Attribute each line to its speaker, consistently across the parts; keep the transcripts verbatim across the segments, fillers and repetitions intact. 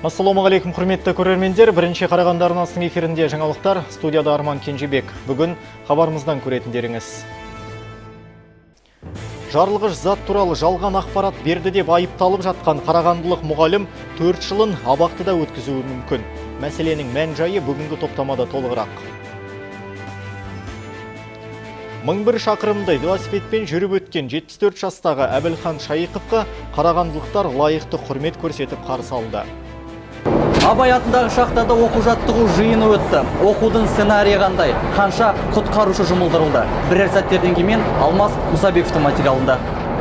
Speaker 1: Ассалаумағалейкум, құрметті көрермендер. Бірінші Қарағанды арнасының эфирінде жаңалықтар. Студияда Арман Кенжебек. Бүгін хабарымыздан көретіндеріңіз. Жарылғыш зат туралы жалған ақпарат берді деп айыпталып жатқан қарағандылық мұғалім төрт жылын абақтыда өткізуі мүмкін. Мәселенің мән-жайы бүгінгі топтамада толығырақ. мың бір шақырымды велосипедпен жүріп өткен жетпіс төрт жастағы Әбілхан Шайықовқа қарағандылықтар лайықты құрмет көрсетіп қарсы алды.
Speaker 2: Абай атындағы шахтада оқу жаттығу жиыны өтті. Оқудың сценарийі қандай, қанша құтқарушы жұмылдырылды. Бірер сәттерден кейін Алмас Мұсабековтің материалында.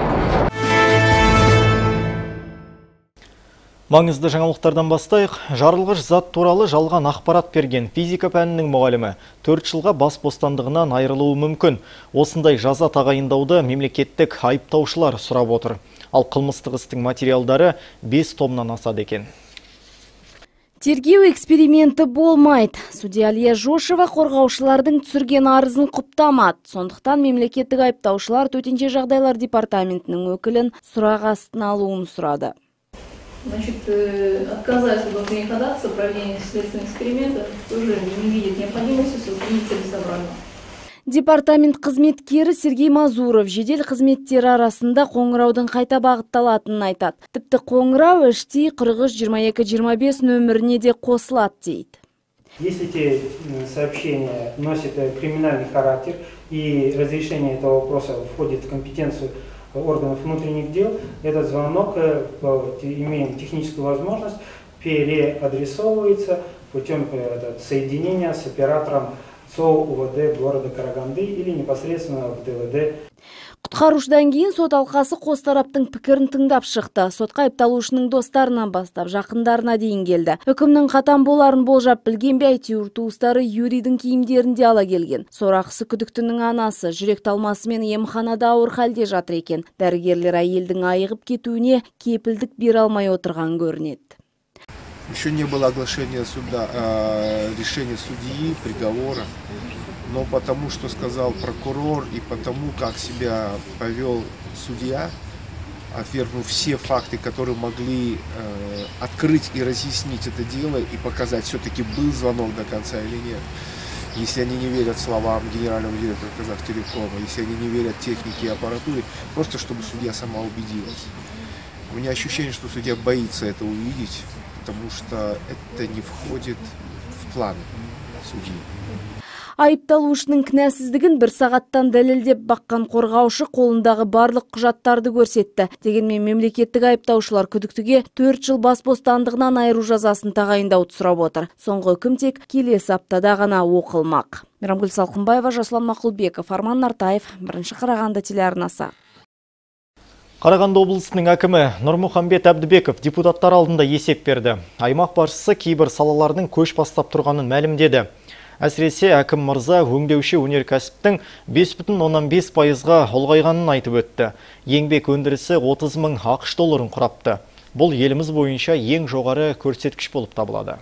Speaker 1: Маңызды жаңалықтардан бастайық. Жарылғыш зат туралы жалған ақпарат берген физика пәнінің мұғалімі төрт жылға бас бостандығынан айырылуы мүмкін. Осындай жаза тағайындауды мемлекеттік айыптаушылар сұрап отыр. Ал қылмыстық істің материалдары бес томнан асады екен.
Speaker 3: Тергеу эксперименті болмайды. Судья Алия Жошева қорғаушылардың түсірген арызын құптамады. Сондықтан мемлекеттік айыптаушылар төтенше жағдайлар департаментінің өкілін сұрақ астына алуын сұрады.
Speaker 4: Значит, отказались от внутренней ходатайства, проведения следственных экспериментов, тоже не видит необходимости сохранить целесообразно.
Speaker 3: Департамент қызметкері Сергей Мазуров жедел қызметтері арасында қоңыраудың қайта бағытталатынын айтады. Тіпті қоңырау ішти қырық үш жиырма екі жиырма бес нөміріне де қосылады дейді.
Speaker 5: Если эти сообщения носят криминальный характер и разрешение этого вопроса входит в компетенцию органов внутренних дел, этот звонок, имеем техническую возможность, переадресовывается путем соединения с оператором ЦОУ УВД города Караганды или непосредственно в ДВД.
Speaker 3: Құтқарушыдан кейін сот алқасы қос тараптың пікірін тыңдап шықты. Сотқа айыпталушының достарынан бастап жақындарына дейін келді. Үкімнің қатаң боларын болжап білген бе, әйтеуір туыстары Юрийдің киімдерінде ала келген. Сорақысы күдіктінің анасы жүрек талмасымен емханада ауыр халде жатыр екен. Дәрігерлер әйелдің айығып кетуіне кепілдік бере алмай отырған көрінеді.
Speaker 6: Еще не было оглашения суда, э, решения судьи, приговора, но потому что сказал прокурор и потому как себя повел судья, отвергнув все факты, которые могли э, открыть и разъяснить это дело и показать, все-таки был звонок до конца или нет. Если они не верят словам генерального директора Казахтелекома, если они не верят технике и аппаратуре, просто чтобы судья сама убедилась. У меня ощущение, что судья боится это увидеть, потому что это не входит в планы судьи.
Speaker 3: Айыпталушының кінәсіздігін бір сағаттан дәлелдеп баққан қорғаушы қолындағы барлық құжаттарды көрсетті. Дегенмен мемлекеттік айыптаушылар күдіктіге төрт жыл бас бостандығынан айыру жазасын тағайындауды сұрап отыр. Соңғы үкім тек келесі аптада ғана оқылмақ. Мейрамгүл Салқынбаева, Жасұлан Мақұлбеков, Арман Нартаев, бірінші Қарағанды телеарнасы.
Speaker 1: Қарағанды облысының әкімі Нұрмұхамбет Әбдібеков депутаттар алдында есеп берді. Аймақ басшысы кейбір салалардың көш бастап тұрғанын мәлімдеді. Әсіресе әкім мырза өңдеуші өнеркәсіптің бес бүтін оннан бес пайызға ұлғайғанын айтып өтті. Еңбек өндірісі отыз мың ақш долларын құрапты. Бұл еліміз бойынша ең жоғары көрсеткіш болып табылады.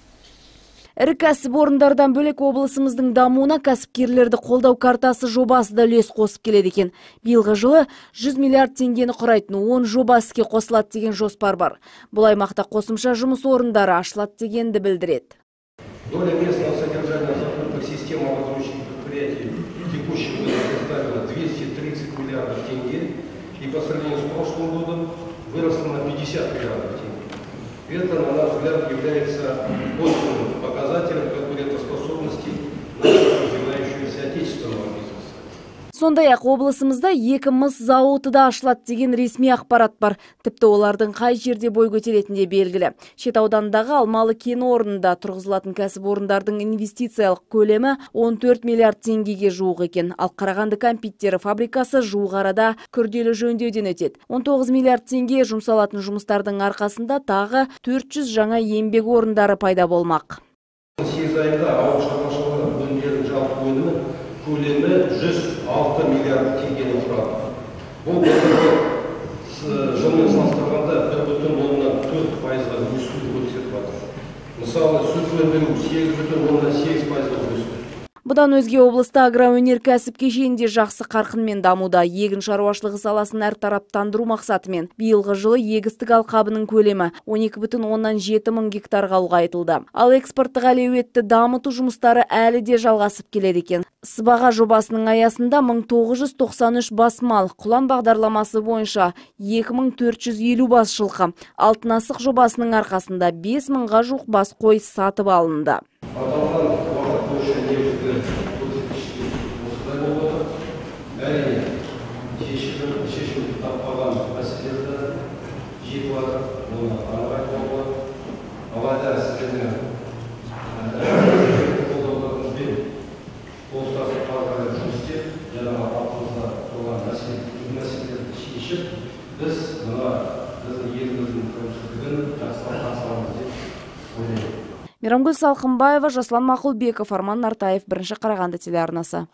Speaker 3: Ірі кәсіпорындардан бөлек облысымыздың дамуына кәсіпкерлерді қолдау картасы жобасы да үлес қосып келеді екен. Биылғы жылы жүз миллиард теңгені құрайтын он жоба іске қосылады деген жоспар бар. Бұл аймақта қосымша жұмыс орындары ашылады дегенді білдіреді.
Speaker 7: Доля местного содержания закрытых систем образующих предприятий в текущем году составила двести тридцать миллиардов тенге и по сравнению с прошлым годом выросла на пятьдесят миллиардов тенге. Это, на наш взгляд, является подлинным показателем конкурентоспособности нашего развивающегося отечественного бизнеса.
Speaker 3: Сондай-ақ облысымызда екі мыс зауыты да ашылады деген ресми ақпарат бар. Тіпті олардың қай жерде бой көтеретінде белгілі. Шет аудандағы Алмалы кен орнында тұрғызылатын кәсіпорындардың инвестициялық көлемі он төрт миллиард теңгеге жуық екен. Ал Қарағанды компьютері фабрикасы жуық арада күрделі жөндеуден өтеді. он тоғыз миллиард теңге жұмсалатын жұмыстардың арқасында тағы төрт жүз жаңа еңбек орындары пайда болмақ.
Speaker 7: Көлемі жүз алты миллиард теңгені құрады. Бұл жылмен салыстырғанда бір бүтін оннан төрт пайызға өсуді көрсетіп жатыр. Мысалы, сүт өндіру сегіз бүтін оннан сегіз пайызға өсті.
Speaker 3: Бұдан өзге облыста агроөнеркәсіп кешенінде жақсы қарқынмен дамуда. Егін шаруашылығы саласын әртараптандыру мақсатымен биылғы жылы егістік алқабының көлемі он екі бүтін оннан жеті мың гектарға ұлғайтылды. Ал экспорттық әлеуетті дамыту жұмыстары әлі де жалғасып келеді екен. Сыбаға жобасының аясында мың тоғыз жүз тоқсан үш бас мал, құлан бағдарламасы бойынша екі мың төрт жүз елу бас жылқы, алтын асық жобасының арқасында бес мыңға жуық бас қой сатып алынды. Мейрамгүл Салқынбаева, Жаслан Мақұлбеков, Арман Нартаев, бірінші Қарағанды телеарнасы.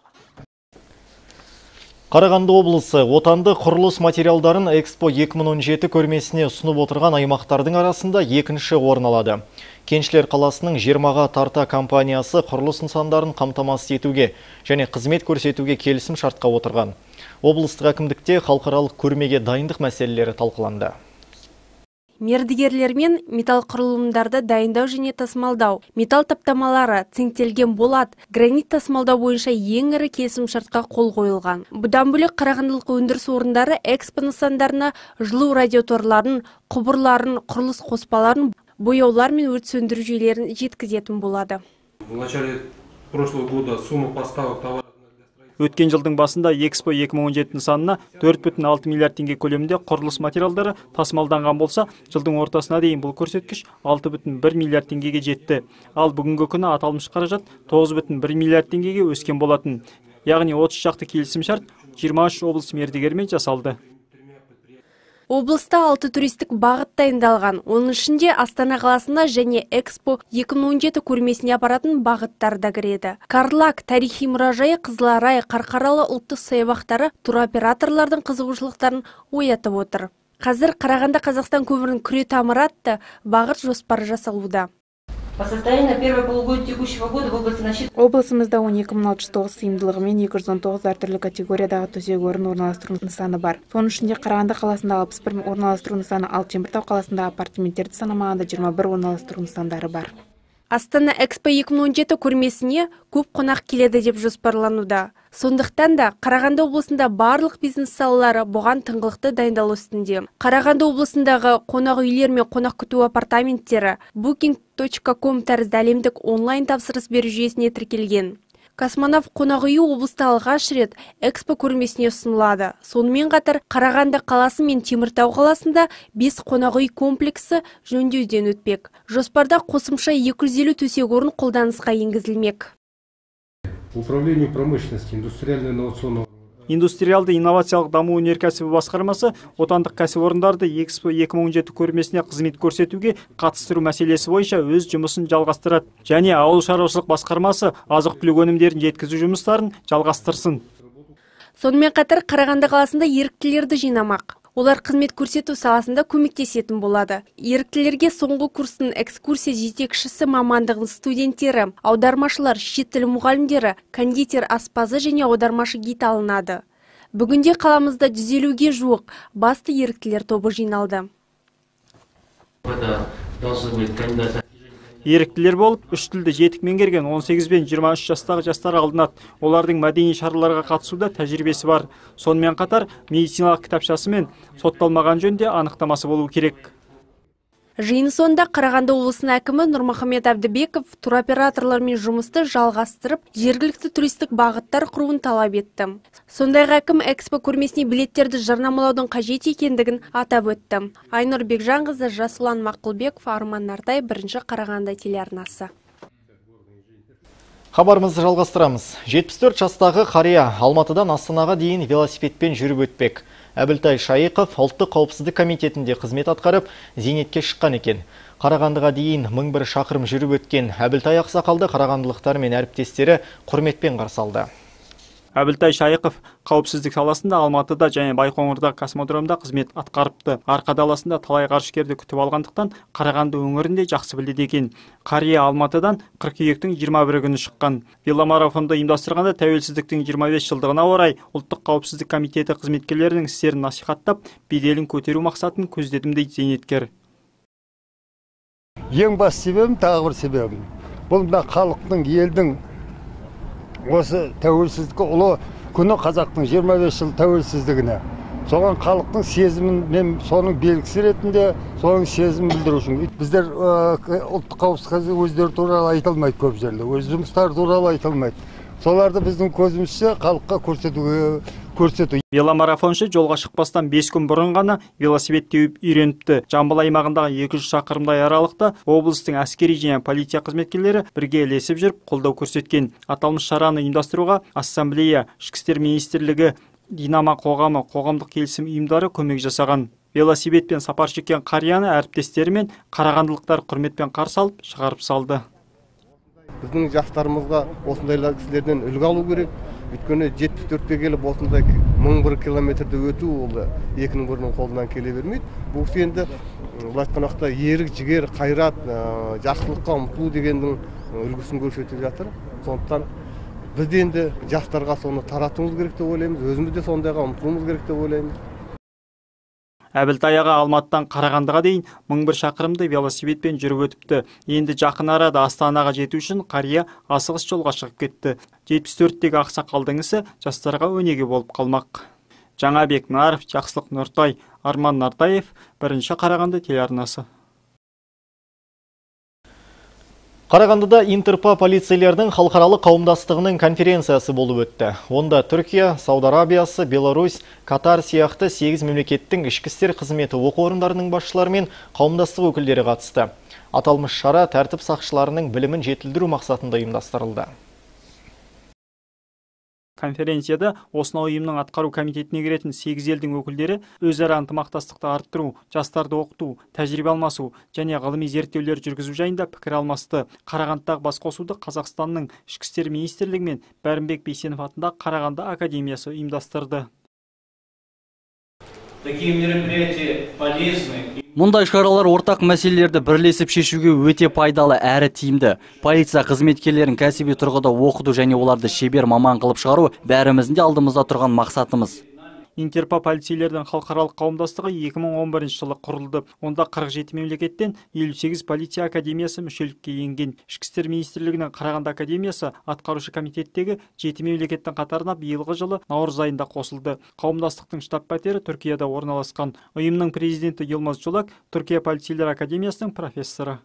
Speaker 1: Қарағанды облысы отанды құрылыс материалдарын Экспо екі мың он жеті көрмесіне ұсынып отырған аймақтардың арасында екінші орын алады. Кеншілер қаласының жиырмаға тарта компаниясы құрылыс нысандарын қамтамасыз етуге және қызмет көрсетуге келісім шартқа отырған. Облыстық әкімдікте халықаралық көрмеге дайындық мәселелері талқыланды.
Speaker 8: Мердігерлермен металл құрылымдарды дайындау және тасымалдау, металл таптамалары, цинктелген болат, гранит тасымалдау бойынша ең ірі келісім шартқа қол қойылған. Бұдан бөлек қарағандылық өндіріс орындары экспо нысандарына жылу радиаторларын, құбырларын, құрылыс қоспаларын, бояулар мен өрт сөндіру жүйелерін жеткізетін болады.
Speaker 9: В начале прошлого года сумма поставок товаров
Speaker 10: Өткен жылдың басында Экспо екі мың он жеті нысанына төрт бүтін алты миллиард теңге көлемінде құрылыс материалдары тасымалданған болса, жылдың ортасына дейін бұл көрсеткіш алты бүтін бір миллиард теңгеге жетті. Ал бүгінгі күні аталмыш қаражат тоғыз бүтін бір миллиард теңгеге өскен болатын. Яғни отыз шақты келісім шарт жиырма үш облыс мердігермен жасалды.
Speaker 8: Облыста алты туристік бағыт дайындалған. Оның ішінде Астана қаласына және Экспо екі мың он жеті көрмесіне апаратын бағыттар да кіреді. Карлаг, тарихи мұражайы, Қызыларай, Қарқаралы ұлттық саябақтары туроператорлардың қызығушылықтарын оятып отыр. Қазір Қарағанды Қазақстан көпірінің күре тамыры атты бағыт жоспары жасалуда.
Speaker 11: По состоянию на первое полугодие текущего года в области насчет...
Speaker 12: Облысымызда он екі мың алты жүз тоғыз сыйымдылығымен екі жүз он тоғыз әртүрлі категориядағы төсек орын орналастыру нысаны бар. Соның ішінде Қарағанды қаласында алпыс бір орналастыру нысаны, ал Теміртау қаласында апартаменттерді санамағанда жиырма бір орналастыру нысандары бар.
Speaker 8: Астана Экспо екі мың он жеті көрмесіне көп қонақ келеді деп жоспарлануда. Сондықтан да Қарағанды облысында барлық бизнес салалары бұған тыңғылықты дайындалу үстінде. Қарағанды облысындағы қонақ үйлер мен қонақ күту апартаменттері букинг точка ком тәрізді әлемдік онлайн тапсырыс беру жүйесіне тіркелген. Космонавт қонақ үйі облыста алғаш рет Экспо көрмесіне ұсынылады. Сонымен қатар Қарағанды қаласы мен Теміртау қаласында бес қонақ үй комплексі жөндеуден өтпек. Жоспарда қосымша екі жүз елу төсек орын қолданысқа енгізілмек.
Speaker 9: Управление промышленности, индустриально-инновационного
Speaker 10: Индустриалды инновациялық даму өнеркәсібі басқармасы отандық кәсіпорындарды Экспо екі мың он жеті көрмесіне қызмет көрсетуге қатыстыру мәселесі бойынша өз жұмысын жалғастырады. Және ауыл шаруашылық басқармасы азық-түлік өнімдерін жеткізу жұмыстарын жалғастырсын.
Speaker 8: Сонымен қатар Қарағанды қаласында еріктілерді жинамақ. Олар қызмет көрсету саласында көмектесетін болады. Еріктілерге соңғы курстың экскурсия жетекшісі мамандығын студенттері, аудармашылар, шет тілі мұғалімдері, кондитер, аспазы және аудармашы гид алынады. Бүгінде қаламызда жүз елуге жуық басты еріктілер тобы жиналды.
Speaker 10: Еріктілер болып, үш тілді жетік меңгерген он сегіз бен жиырма үш жастағы жастар алынады. Олардың мәдени шараларға қатысуда тәжірибесі бар. Сонымен қатар медициналық кітапшасы мен сотталмаған жөнде анықтамасы болу керек.
Speaker 8: Жиын соңында Қарағанды облысының әкімі Нұрмұхамед Әбдібеков туроператорлармен жұмысты жалғастырып, жергілікті туристік бағыттар құруын талап етті. Сондай-ақ әкім Экспо көрмесіне билеттерді жарнамалаудың қажет екендігін атап өтті. Айнұр Бекжанқызы, Жасұлан Мақұлбеков, Арман Нартай, бірінші Қарағанды телеарнасы.
Speaker 1: Хабарымызды жалғастырамыз. жетпіс төрт жастағы қария Алматыдан Астанаға дейін велосипедпен жүріп өтпек. Әбілтай Шайықов ұлттық қауіпсіздік комитетінде қызмет атқарып, зейнетке шыққан екен. Қарағандыға дейін мың бір шақырым жүріп өткен Әбілтай ақсақалды қарағандылықтар мен әріптестері құрметпен қарсы алды.
Speaker 10: Әбілтай Шайықов қауіпсіздік саласында Алматыда және Байқоңырда космодромда қызмет атқарыпты. Арқа даласында талай ғарышкерді күтіп алғандықтан Қарағанды өңірінде жақсы біледі екен. Қария Алматыдан қыркүйектің жиырма бірі күні шыққан. Веломарафонды ұйымдастырғанда тәуелсіздіктің жиырма бес жылдығына орай ұлттық қауіпсіздік комитеті қызметкерлерінің істерін насихаттап, беделін көтеру мақсатын көздедім дейді зейнеткер.
Speaker 13: Ең бас себебім, тағы бір себебім. Бұл мына халықтың, елдің осы тәуелсіздікке ұлы күні, қазақтың жиырма бес жыл тәуелсіздігіне. Соған халықтың сезімін, мен соның белгісі ретінде, соның сезімін білдіру үшін. Біздер ұлттық қауіпсіздік өздері туралы айтылмайды көп жерде, өз жұмыстары туралы айтылмайды. Соларды біздің көзімізше халыққа көрсетуге көрсету.
Speaker 10: Веломарафоншы жолға шықпастан бес күн бұрын ғана велосипед теуіп үйреніпті. Жамбыл аймағындағы екі жүз шақырымдай аралықта облыстың әскери және полиция қызметкерлері бірге ілесіп жүріп қолдау көрсеткен. Аталмыш шараны ұйымдастыруға Ассамблея, Ішкі істер министрлігі, Динама қоғамы, қоғамдық келісім ұйымдары көмек жасаған. Велосипедпен сапар шеккен қарияны әріптестері мен қарағандылықтар құрметпен қарсы алып шығарып салды.
Speaker 14: Біздің жастарымызға осындайлар кісілерден үлгі алу керек. Өйткені жетпіс төртке келіп осындай мың бір километрді өту ол екінің бірінің қолынан келе бермейді. Бұл енді былай айтқанда ерік, жігер, қайрат, жақсылыққа ұмтылу дегендің үлгісін көрсетіп жатыр. Сондықтан біз енді жастарға соны таратуымыз керек деп ойлаймыз. Өзіміз де сондайға ұмтылуымыз керек деп ойлаймыз.
Speaker 10: Әбілтай аға Алматыдан Қарағандыға дейін мың бір шақырымды велосипедпен жүріп өтіпті. Енді жақын арада Астанаға жету үшін қария асығыс жолға шығып кетті. жетпіс төрттегі ақсақалдың ісі жастарға өнеге болып қалмақ. Жаңабек Наров, Жақсылық Нұртай, Арман Нартаев, бірінші Қарағанды телеарнасы.
Speaker 1: Қарағандыда Интерпа полицейлердің халықаралық қауымдастығының конференциясы болып өтті. Онда Түркия, Сауд Арабиясы, Беларусь, Катар сияқты сегіз мемлекеттің ішкі істер қызметі оқу орындарының басшылары мен қауымдастық өкілдері қатысты. Аталмыш шара тәртіп сақшыларының білімін жетілдіру мақсатында ұйымдастырылды.
Speaker 10: Конференцияда осынау ұйымның атқару комитетіне кіретін сегіз елдің өкілдері өзара ынтымақтастықты арттыру, жастарды оқыту, тәжірибе алмасу және ғылыми зерттеулер жүргізу жайында пікір алмасты. Қарағандыдағы басқосуды Қазақстанның ішкі істер министрлігі мен Бәрімбек Бейсенов атындағы Қарағанды академиясы ұйымдастырды.
Speaker 15: Такие мероприятия полезны.
Speaker 2: Мұндай шаралар ортақ мәселелерді бірлесіп шешуге өте пайдалы әрі тиімді. Полиция қызметкерлерін кәсіби тұрғыда оқыту және оларды шебер маман қылып шығару бәріміздің де алдымызда тұрған мақсатымыз.
Speaker 10: Интерпа полицейлердің халықаралық қауымдастығы екі мың он бірінші жылы құрылды. Онда қырық жеті мемлекеттен елу сегіз полиция академиясы мүшелікке енген. Ішкі істер министрлігінің Қарағанды академиясы атқарушы комитеттегі жеті мемлекеттің қатарына биылғы жылы наурыз айында қосылды. Қауымдастықтың штаб-пәтері Түркияда орналасқан. Ұйымның президенті Йылмаз Жолак Түркия полицейлер академиясының профессоры.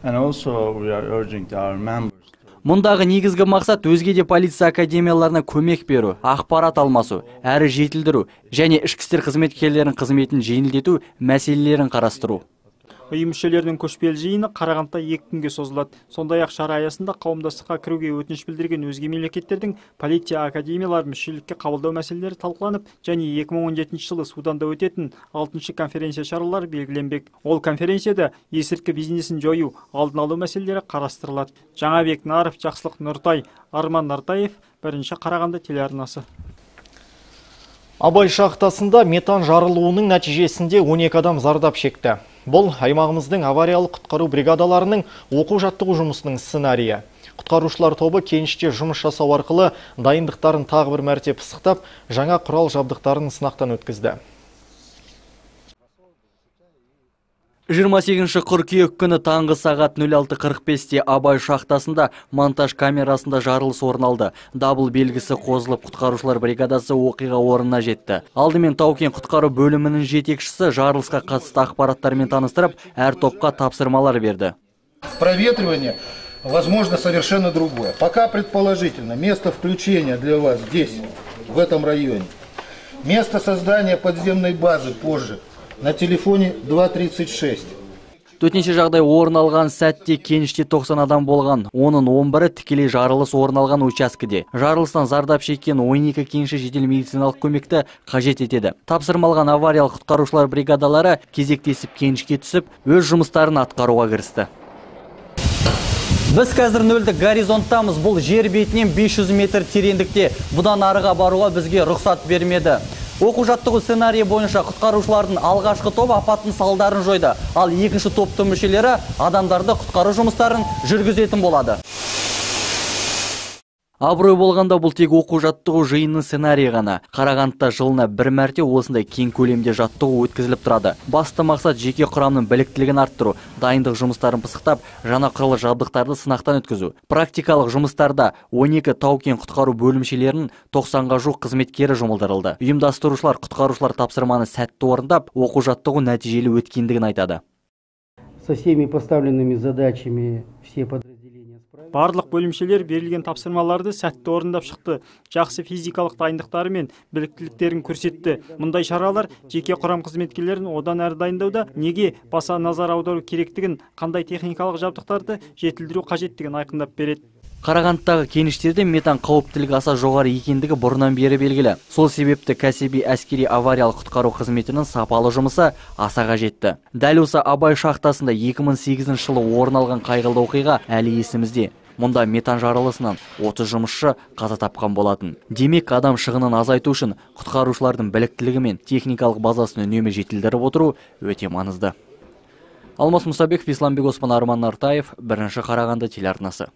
Speaker 2: Мұндағы негізгі мақсат өзге де полиция академияларына көмек беру, ақпарат алмасу, әрі жетілдіру және ішкі істер қызметкерлерінің қызметін жеңілдету мәселелерін қарастыру.
Speaker 10: Ұйым мүшелерінің көшпелі жиыны Қарағандыда екі күнге созылады. Сондай-ақ шара аясында қауымдастыққа кіруге өтініш білдірген өзге мемлекеттердің полиция академияларын мүшелікке қабылдау мәселелері талқыланып, және екі мың он жетінші жылы Суданда өтетін алтыншы конференция шаралары белгіленбек. Ол конференцияда есірткі бизнесін жою, алдын алу мәселелері қарастырылады. Жаңабек Наров, Жақсылық Нұртай, Арман Нартаев, бірінші Қарағанды телеарнасы.
Speaker 1: Абай шахтасында метан жарылуының нәтижесінде он екі адам зардап шекті. Бұл аймағымыздың авариялық құтқару бригадаларының оқу жаттығу жұмысының сценарийі. Құтқарушылар тобы кеніште жұмыс жасау арқылы дайындықтарын тағы бір мәрте пысықтап, жаңа құрал жабдықтарын сынақтан өткізді.
Speaker 2: жиырма сегізінші қыркүйек күні таңғы сағат нөл алты қырық бесте Абай шахтасында монтаж камерасында жарылыс орын алды. Дабыл белгісі қозылып, құтқарушылар бригадасы оқиға орнына жетті. Алдымен Таукен құтқару бөлімінің жетекшісі жарылысқа қатысты ақпараттармен таныстырып, әр топқа тапсырмалар берді.
Speaker 16: Проветривание возможно совершенно другое. Пока предположительно место включения для вас здесь, в этом районе. Место создания подземной базы позже. На телефоне два тридцать шесть.
Speaker 2: Төтенше жағдай орын алған сәтте кеніште тоқсан адам болған. Оның он бірі тікелей жарылыс орын алған учаскеде. Жарылыстан зардап шеккен он екі кенші жедел медициналық көмекті қажет етеді. Тапсырмалған авариялық құтқарушылар бригадалары кезектесіп кенішке түсіп, өз жұмыстарын атқаруға кірісті. Біз қазір нөлдік горизонттамыз. Бұл жер бетінен бес жүз метр тереңдікте. Бұдан арыға баруға бізге рұқсат бермеді. Оқу жаттығу сценарийі бойынша құтқарушылардың алғашқы топ апаттың салдарын жойды. Ал екінші топтың мүшелері адамдарды құтқару жұмыстарын жүргізетін болады. Абырой болғанда бұл тек оқу жаттығу жиынның сценарийі ғана. Қарағандыда жылына бір мәрте осындай кең көлемде жаттығу өткізіліп тұрады. Басты мақсат жеке құрамның біліктілігін арттыру, дайындық жұмыстарын пысықтап, жаңа құрылғы жабдықтарды сынақтан өткізу. Практикалық жұмыстарда он екі тау-кен құтқару бөлімшелерінің тоқсанға жуық қызметкері жұмылдырылды. Ұйымдастырушылар құтқарушылар тапсырманы сәтті орындап, оқу жаттығу нәтижелі өткендігін айтады.
Speaker 17: Со всеми поставленными задачами все подразделения
Speaker 10: Барлық бөлімшелер берілген тапсырмаларды сәтті орындап шықты. Жақсы физикалық дайындықтары мен біліктіліктерін көрсетті. Мұндай шаралар жеке құрам қызметкерлерін одан әрі дайындауда неге баса назар аудару керектігін, қандай техникалық жабдықтарды жетілдіру қажеттігін айқындап береді.
Speaker 2: Қарағандыдағы кеніштерде метан қауіптілігі аса жоғары екендігі бұрыннан бері белгілі. Сол себепті кәсіби әскери авариялық құтқару қызметінің сапалы жұмысы аса қажетті. Дәл осы Абай шахтасында екі мың сегізінші жылы орын алған қайғылы оқиға әлі есімізде. Мұнда метан жарылысынан отыз жұмысшы қаза тапқан болатын. Демек, адам шығынын азайту үшін құтқарушылардың біліктілігі мен техникалық базасын үнемі жетілдіріп отыру өте маңызды. Алмас Мұсабеков, Исламбек Оспан, Арман Нартаев, бірінші Қарағанды телеарнасы.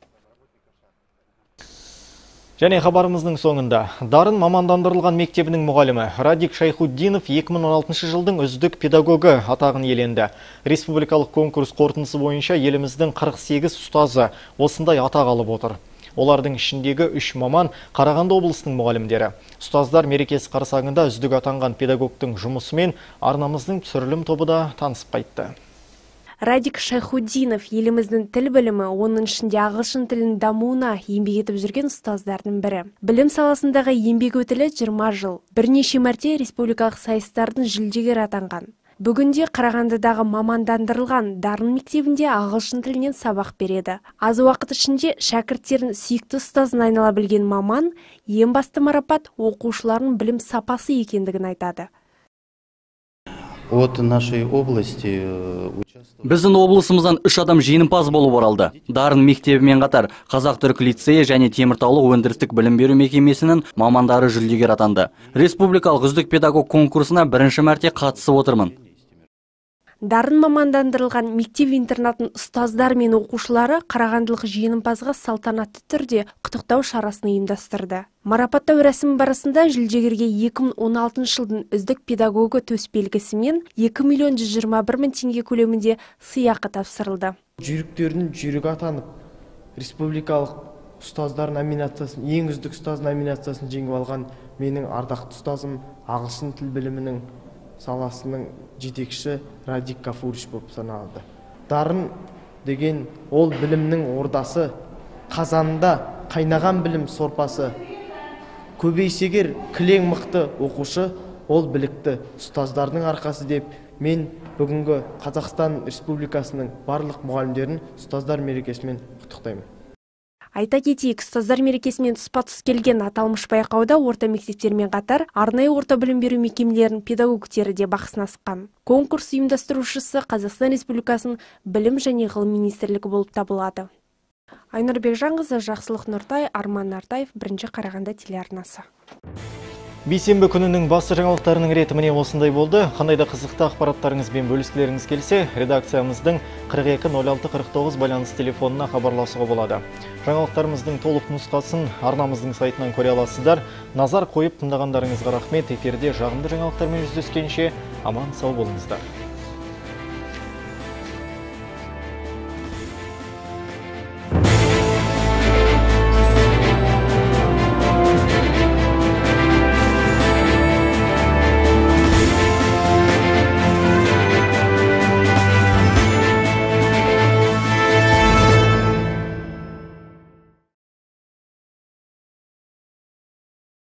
Speaker 1: Және хабарымыздың соңында Дарын мамандандырылған мектебінің мұғалімі Радик Шайхуддинов екі мың он алтыншы жылдың үздік педагогі атағын иеленді. Республикалық конкурс қорытындысы бойынша еліміздің қырық сегіз ұстазы осындай атақ алып отыр. Олардың ішіндегі үш маман Қарағанды облысының мұғалімдері. Ұстаздар мерекесі қарсаңында үздік атанған педагогтың жұмысымен арнамыздың түсірілім тобы да танысып қайтты.
Speaker 8: Радик Шайхуддинов еліміздің тіл білімі, оның ішінде ағылшын тілінің дамуына еңбек етіп жүрген ұстаздардың бірі. Білім саласындағы еңбек өтілі жиырма жыл. Бірнеше мәрте республикалық сайыстардың жүлдегері атанған. Бүгінде Қарағандыдағы мамандандырылған Дарын мектебінде ағылшын тілінен сабақ береді. Аз уақыт ішінде шәкірттерін сүйікті ұстазына айнала білген маман, ең басты марапат оқушылардың білім сапасы екендігін айтады.
Speaker 18: От нашей области
Speaker 2: Біздің облысымыздан үш адам жеңімпаз болып оралды. Дарын мектебімен қатар Қазақ-Түрік лицейі және Теміртаулық өндірістік білім беру мекемесінің мамандары жүлдегер атанды. Республикалық үздік педагог конкурсына бірінші мәрте қатысып отырмын.
Speaker 8: Дарын мамандандырылған мектеп-интернаттың ұстаздар мен оқушылары қарағандылық жеңімпазға салтанатты түрде құттықтау шарасын ұйымдастырды. Марапаттау рәсімі барысында жүлдегерге екі мың он алтыншы жылдың үздік педагогі төсбелгісі мен екі миллион жүз жиырма бір мың теңге көлемінде сыйақы тапсырылды.
Speaker 19: Жүйріктердің жүйрігі атанып, республикалық ұстаздар номинациясын, ең үздік ұстаз номинациясын жеңіп алған менің ардақты ұстазым ағылшын тіл білімінің саласының жетекші Радик Кафуриш болып саналды. Дарын деген ол білімнің ордасы, қазанында қайнаған білім сорпасы. Көбейсегер кілең мықты оқушы, ол білікті ұстаздардың арқасы деп, мен бүгінгі Қазақстан Республикасының барлық мұғалімдерін ұстаздар мерекесімен құттықтаймын.
Speaker 8: Айта кетейік, ұстаздар мерекесімен тұспа-тұс келген аталмыш байқауда орта мектептермен қатар арнайы орта білім беру мекемелерінің педагогтері де бақ сынасқан. Конкурс ұйымдастырушысы Қазақстан Республикасының білім және ғылым министрлігі болып табылады. Айнұр Бекжанқызы, Жақсылық Нұртай, Арман Нартаев, бірінші Қарағанды телеарнасы.
Speaker 1: Бейсенбі күнінің басты жаңалықтарының реті міне осындай болды. Қандай да қызықты ақпараттарыңызбен бөліскілеріңіз келсе, редакциямыздың қырық екі нөл алты қырық тоғыз байланыс телефонына хабарласуға болады. Жаңалықтарымыздың толық нұсқасын арнамыздың сайтынан көре аласыздар. Назар қойып тыңдағандарыңызға рахмет. Эфирде жағымды жаңалықтармен жүздескенше аман сау болыңыздар.